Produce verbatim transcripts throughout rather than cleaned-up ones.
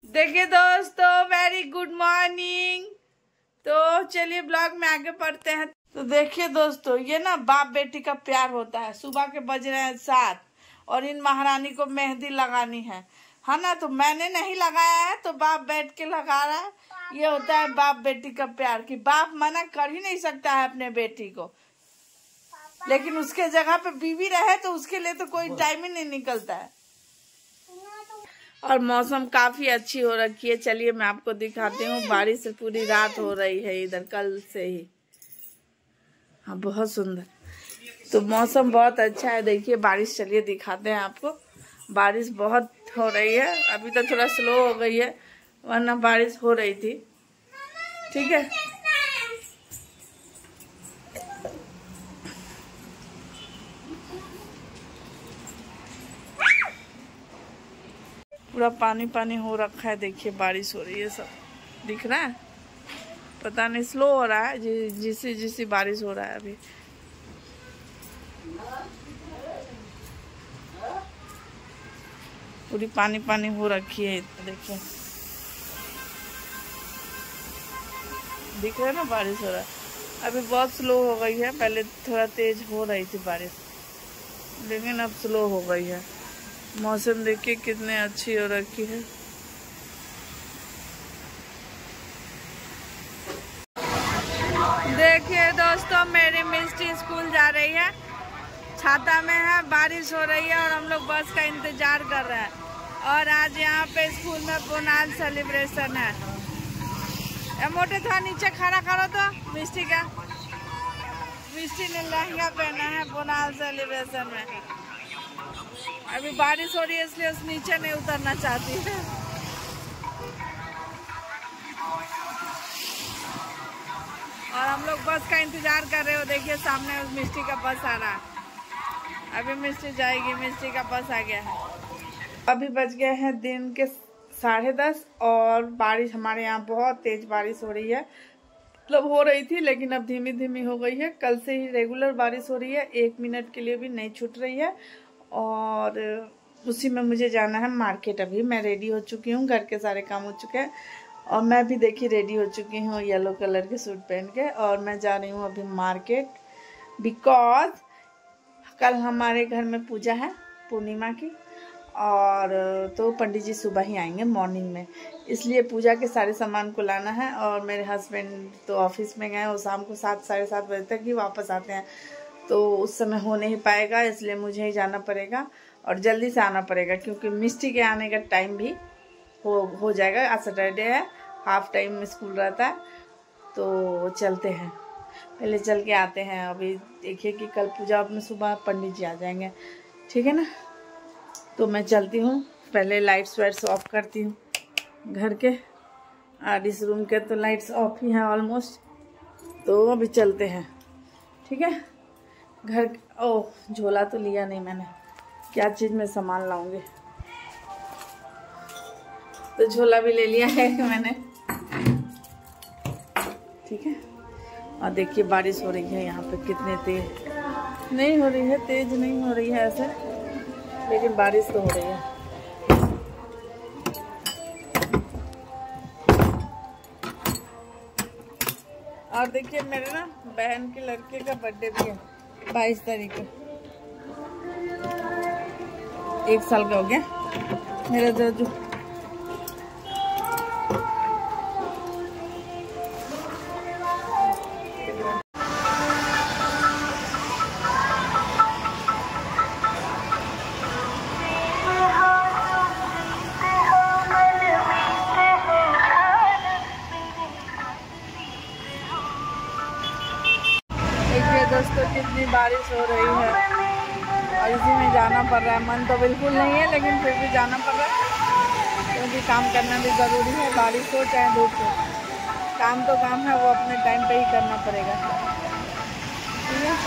देखिए दोस्तों, very good morning. तो चलिए ब्लॉग में आगे बढ़ते हैं। तो देखिए दोस्तों, ये ना बाप बेटी का प्यार होता है। सुबह के बज रहे हैं सात और इन महारानी को मेहंदी लगानी है है ना। तो मैंने नहीं लगाया है तो बाप बैठ के लगा रहा है। ये होता है बाप बेटी का प्यार कि बाप मना कर ही नहीं सकता है अपने बेटी को, लेकिन उसके जगह पे बीवी रहे तो उसके लिए तो कोई टाइम ही नहीं निकलता है। और मौसम काफी अच्छी हो रखी है। चलिए मैं आपको दिखाती हूँ। बारिश पूरी रात हो रही है इधर, कल से ही। हाँ, बहुत सुंदर। तो मौसम बहुत अच्छा है। देखिए बारिश, चलिए दिखाते हैं आपको। बारिश बहुत हो रही है। अभी तो थोड़ा स्लो हो गई है, वरना बारिश हो रही थी। ठीक है, पूरा पानी पानी हो रखा है। देखिए बारिश हो रही है, सब दिख रहा है। पता नहीं स्लो हो रहा है, जि, जिसी जिसी बारिश हो रहा है अभी। पूरी पानी पानी हो रखी है। देखिए दिख रहा है ना, बारिश हो रहा है। अभी बहुत स्लो हो गई है, पहले थोड़ा तेज हो रही थी बारिश, लेकिन अब स्लो हो गई है। मौसम देखिए कितनी अच्छी हो रखी है। देखिए दोस्तों, मेरी मिस्टी स्कूल जा रही है, छाता में है। बारिश हो रही है और हम लोग बस का इंतजार कर रहे हैं। और आज यहाँ पे स्कूल में बोनाल सेलिब्रेशन है। ए मोटे, थोड़ा नीचे खड़ा करो तो मिस्टी का। मिस्टी ने लहंगा पहना है बोनाल सेलिब्रेशन में। अभी बारिश हो रही है इसलिए उस नीचे नहीं उतरना चाहती है। और हम लोग बस का इंतजार कर रहे हो। देखिए सामने उस मिस्टी का बस आ रहा है। अभी मिस्टी जाएगी, मिस्टी का बस आ गया है। अभी बज गए हैं दिन के साढ़े दस और बारिश हमारे यहाँ बहुत तेज बारिश हो रही है। मतलब हो रही थी लेकिन अब धीमी धीमी हो गई है। कल से ही रेगुलर बारिश हो रही है, एक मिनट के लिए भी नहीं छूट रही है। और उसी में मुझे जाना है मार्केट। अभी मैं रेडी हो चुकी हूँ, घर के सारे काम हो चुके हैं और मैं भी देखिए रेडी हो चुकी हूँ येलो कलर के सूट पहन के। और मैं जा रही हूँ अभी मार्केट, बिकॉज कल हमारे घर में पूजा है पूर्णिमा की। और तो पंडित जी सुबह ही आएंगे मॉर्निंग में, इसलिए पूजा के सारे सामान को लाना है। और मेरे हस्बैंड तो ऑफिस में गए, वो शाम को सात साढ़े सात बजे तक ही वापस आते हैं, तो उस समय हो नहीं पाएगा, इसलिए मुझे ही जाना पड़ेगा और जल्दी से आना पड़ेगा, क्योंकि मिस्टी के आने का टाइम भी हो हो जाएगा। आज सैटरडे है, हाफ टाइम में स्कूल रहता है। तो चलते हैं, पहले चल के आते हैं। अभी देखिए कि कल पूजा में सुबह पंडित जी आ जाएंगे, ठीक है ना। तो मैं चलती हूँ, पहले लाइट्स वाइट्स ऑफ करती हूँ घर के। और इस रूम के तो लाइट्स ऑफ ही हैं ऑलमोस्ट। तो अभी चलते हैं, ठीक है। घर ओह झोला तो लिया नहीं मैंने, क्या चीज़ में सामान लाऊंगी। तो झोला भी ले लिया है मैंने, ठीक है। और देखिए बारिश हो रही है यहाँ पे, कितने तेज नहीं हो रही है, तेज नहीं हो रही है ऐसे, लेकिन बारिश तो हो रही है। और देखिए मेरे ना बहन के लड़के का बर्थडे भी है बाईस तारीख को। एक साल का हो गया मेरा जो। दोस्तों कितनी बारिश हो रही है और इसी में जाना पड़ रहा है। मन तो बिल्कुल नहीं है, लेकिन फिर भी जाना पड़ रहा है, क्योंकि काम करना भी ज़रूरी है। बारिश हो चाहे धूप हो, काम तो काम है, वो अपने टाइम पे ही करना पड़ेगा, ठीक है।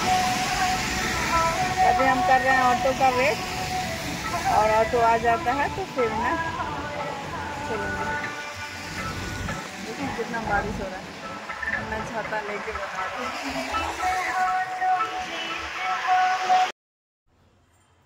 अभी हम कर रहे हैं ऑटो का वेट, और ऑटो आ जाता है तो फिर ना चलेंगे। देखिए कितना बारिश हो रहा है, मैं छाता लेके बता रही हूँ।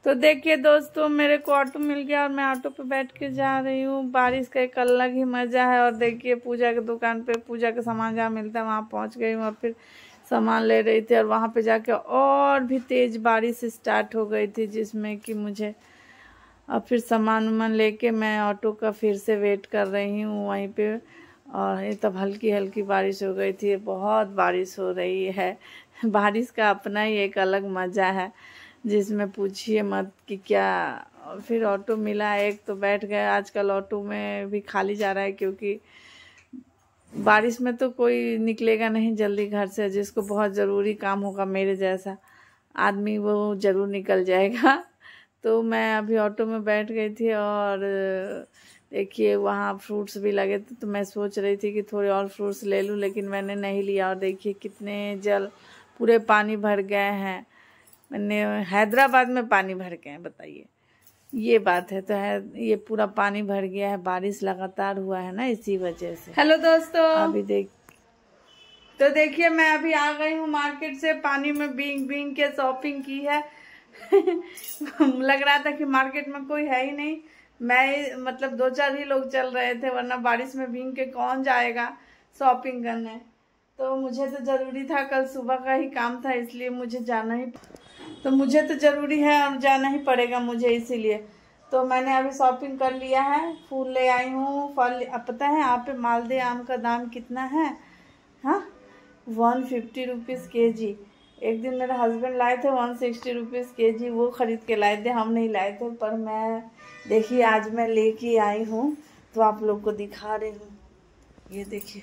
तो देखिए दोस्तों, मेरे को ऑटो मिल गया और मैं ऑटो पे बैठ के जा रही हूँ। बारिश का एक अलग ही मज़ा है। और देखिए पूजा की दुकान पे पूजा का सामान जहाँ मिलता है वहाँ पहुँच गई हूँ और फिर सामान ले रही थी। और वहाँ पे जाके और भी तेज़ बारिश स्टार्ट हो गई थी, जिसमें कि मुझे अब फिर सामान वामान लेके मैं ऑटो का फिर से वेट कर रही हूँ वहीं पे। और ये तब हल्की हल्की बारिश हो गई थी। बहुत बारिश हो रही है। बारिश का अपना ही एक अलग मज़ा है, जिसमें पूछिए मत कि क्या। और फिर ऑटो मिला एक, तो बैठ गए। आजकल ऑटो में भी खाली जा रहा है, क्योंकि बारिश में तो कोई निकलेगा नहीं जल्दी घर से। जिसको बहुत ज़रूरी काम होगा मेरे जैसा आदमी, वो ज़रूर निकल जाएगा। तो मैं अभी ऑटो में बैठ गई थी और देखिए वहाँ फ्रूट्स भी लगे थे, तो मैं सोच रही थी कि थोड़े और फ्रूट्स ले लूँ, लेकिन मैंने नहीं लिया। और देखिए कितने जल पूरे पानी भर गए हैं। मैंने हैदराबाद में पानी भर गए हैं, बताइए ये बात है। तो है ये पूरा पानी भर गया है, बारिश लगातार हुआ है ना, इसी वजह से। हेलो दोस्तों, अभी देख तो देखिए मैं अभी आ गई हूँ मार्केट से। पानी में भीग भीग के शॉपिंग की है। लग रहा था कि मार्केट में कोई है ही नहीं। मैं मतलब दो चार ही लोग चल रहे थे, वरना बारिश में भीग के कौन जाएगा शॉपिंग करने। तो मुझे तो ज़रूरी था, कल सुबह का ही काम था, इसलिए मुझे जाना ही तो मुझे तो ज़रूरी है और जाना ही पड़ेगा मुझे, इसीलिए। तो मैंने अभी शॉपिंग कर लिया है। फूल ले आई हूँ, फल। अब पता है यहाँ पे मालदे आम का दाम कितना है? हाँ, वन फिफ्टी रुपीज़ के जी। एक दिन मेरे हस्बैंड लाए थे वन सिक्सटी रुपीज़ के जी, वो ख़रीद के लाए थे, हम नहीं लाए थे। पर मैं देखिए आज मैं लेके आई हूँ, तो आप लोग को दिखा रही हूँ। ये देखिए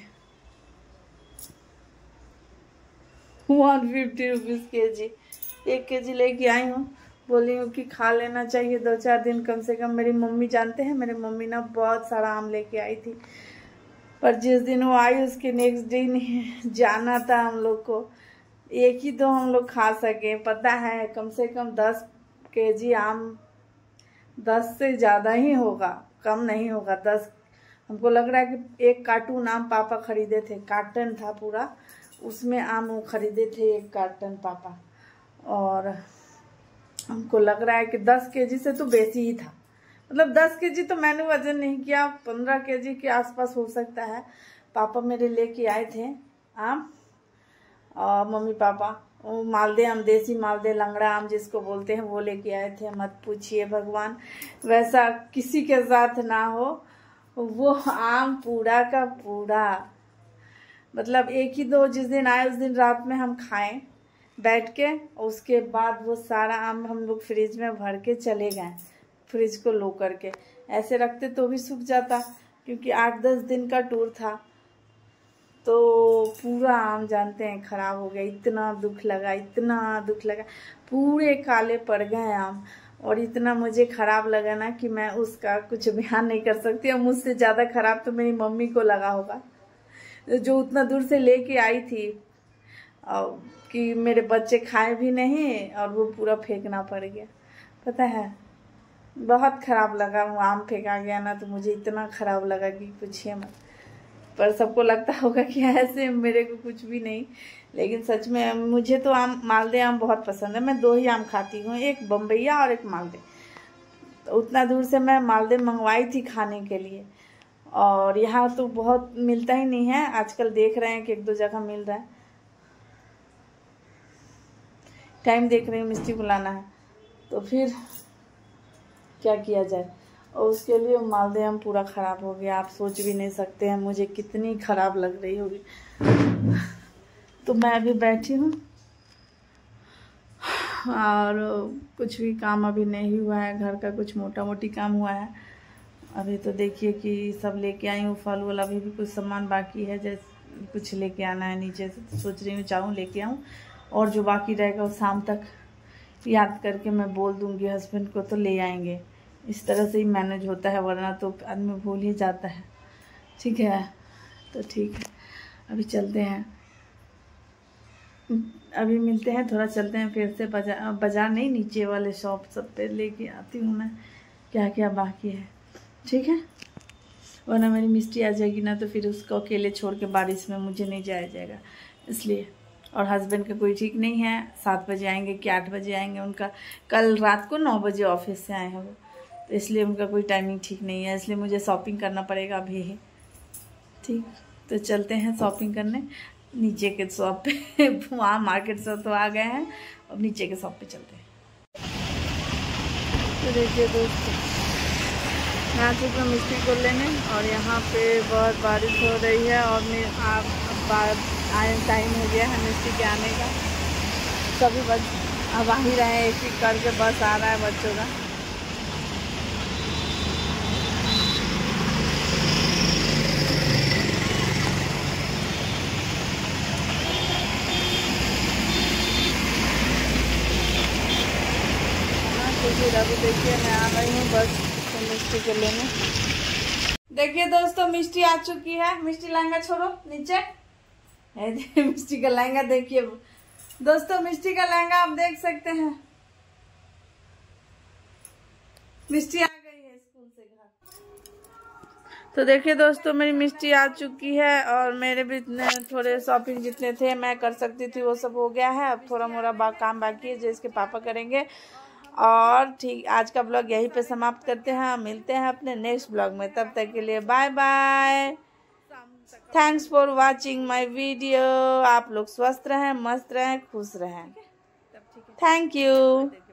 वन फिफ्टी रुपीज़ के जी, एक के जी लेके आई हूँ। बोली हूँ कि खा लेना चाहिए दो चार दिन कम से कम। मेरी मम्मी जानते हैं, मेरी मम्मी ना बहुत सारा आम लेके आई थी, पर जिस दिन वो आई उसके नेक्स्ट दिन जाना था हम लोग को। एक ही दो हम लोग खा सके, पता है कम से कम दस के जी आम, दस से ज़्यादा ही होगा, कम नहीं होगा, दस। हमको लग रहा है कि एक कार्टून आम पापा खरीदे थे, कार्टन था पूरा, उसमें आम वो खरीदे थे एक कार्टन पापा। और हमको लग रहा है कि दस केजी से तो बेसी ही था। मतलब दस केजी तो मैंने वजन नहीं किया, पंद्रह केजी के आसपास हो सकता है। पापा मेरे लेके आए थे आम, और मम्मी पापा वो मालदे आम, देसी मालदे, लंगड़ा आम जिसको बोलते हैं, वो लेके आए थे। मत पूछिए भगवान, वैसा किसी के साथ ना हो। वो आम पूरा का पूरा, मतलब एक ही दो जिस दिन आए उस दिन रात में हम खाएं बैठ के। उसके बाद वो सारा आम हम लोग फ्रिज में भर के चले गए, फ्रिज को लो करके। ऐसे रखते तो भी सूख जाता, क्योंकि आठ दस दिन का टूर था। तो पूरा आम जानते हैं खराब हो गया। इतना दुख लगा, इतना दुख लगा, पूरे काले पड़ गए आम। और इतना मुझे खराब लगा ना कि मैं उसका कुछ बयान नहीं कर सकती। और मुझसे ज़्यादा खराब तो मेरी मम्मी को लगा होगा, जो उतना दूर से लेके आई थी, और कि मेरे बच्चे खाए भी नहीं और वो पूरा फेंकना पड़ गया। पता है बहुत ख़राब लगा, वो आम फेंका गया ना, तो मुझे इतना ख़राब लगा कि पूछिए मत। पर सबको लगता होगा कि ऐसे मेरे को कुछ भी नहीं, लेकिन सच में मुझे तो आम, मालदे आम बहुत पसंद है। मैं दो ही आम खाती हूँ, एक बम्बैया और एक मालदे। तो उतना दूर से मैं मालदे मंगवाई थी खाने के लिए, और यहाँ तो बहुत मिलता ही नहीं है। आजकल देख रहे हैं कि एक दो जगह मिल रहा है। टाइम देख रही हूँ, मिस्टी बुलाना है, तो फिर क्या किया जाए। और उसके लिए मालदे आम पूरा ख़राब हो गया। आप सोच भी नहीं सकते हैं मुझे कितनी ख़राब लग रही होगी। तो मैं अभी बैठी हूँ और कुछ भी काम अभी नहीं हुआ है, घर का कुछ मोटा मोटी काम हुआ है अभी। तो देखिए कि सब लेके आई हूँ फल वल, अभी भी कुछ सामान बाकी है, जैसे कुछ लेके आना है नीचे से। तो सोच रही हूँ चाहूँ लेके आऊँ, और जो बाकी रहेगा वो शाम तक याद करके मैं बोल दूँगी हस्बैंड को, तो ले आएंगे। इस तरह से ही मैनेज होता है, वरना तो आदमी भूल ही जाता है। ठीक है, तो ठीक है, अभी चलते हैं, अभी मिलते हैं, थोड़ा चलते हैं फिर से बाजार, बाजार नहीं, नीचे वाले शॉप सब पे लेके आती हूँ मैं क्या क्या बाकी है। ठीक है, वरना मेरी मिस्टी आ जाएगी ना, तो फिर उसको अकेले छोड़ के बारिश में मुझे नहीं जाया जाएगा, इसलिए। और हस्बैंड का कोई ठीक नहीं है, सात बजे आएंगे कि आठ बजे आएंगे। उनका कल रात को नौ बजे ऑफिस से आए हैं वो, तो इसलिए उनका कोई टाइमिंग ठीक नहीं है, इसलिए मुझे शॉपिंग करना पड़ेगा अभी ही। ठीक, तो चलते हैं शॉपिंग करने नीचे के शॉप पे वहाँ मार्केट से तो आ गए हैं, अब नीचे के शॉप पे चलते हैं। तो देखिए दोस्तों, यहाँ से मैं मिस्त्री को लेने, और यहाँ पे बहुत बारिश हो रही है और मैं आप आए टाइम हो गया है मिस्त्री के आने का। सभी बस अब आ ही रहे हैं, एक एक करके बस आ रहा है बच्चों का। फिर अभी देखिए मैं आ गई हूँ बस मिस्टी को लेने। देखिए दोस्तों, मिस्टी आ चुकी है। मिस्टी लहंगा छोड़ो नीचे, मिस्टी का लहंगा देखिए दोस्तों, मिस्टी का लहंगा आप देख सकते हैं। मिस्टी आ गई है स्कूल से घर। तो देखिए दोस्तों, मेरी मिस्टी आ चुकी है और मेरे भी थोड़े शॉपिंग जितने थे मैं कर सकती थी वो सब हो गया है। अब थोड़ा मोड़ा बा, काम बाकी है जो इसके पापा करेंगे। और ठीक, आज का ब्लॉग यहीं पे समाप्त करते हैं। मिलते हैं अपने नेक्स्ट ब्लॉग में, तब तक के लिए bye bye. Thanks for watching my video. आप लोग स्वस्थ रहें, मस्त रहें, खुश रहें। Thank you.